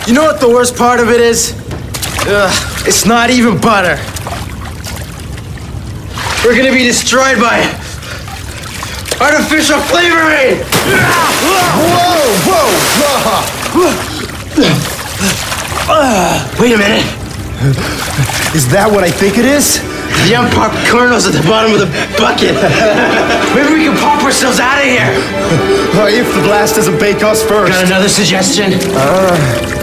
You know what the worst part of it is? It's not even butter. We're gonna be destroyed by artificial flavoring! Whoa! Wait a minute. Is that what I think it is? The unpopped kernels at the bottom of the bucket. Maybe we can pop ourselves out of here. If the blast doesn't bake us first. Got another suggestion?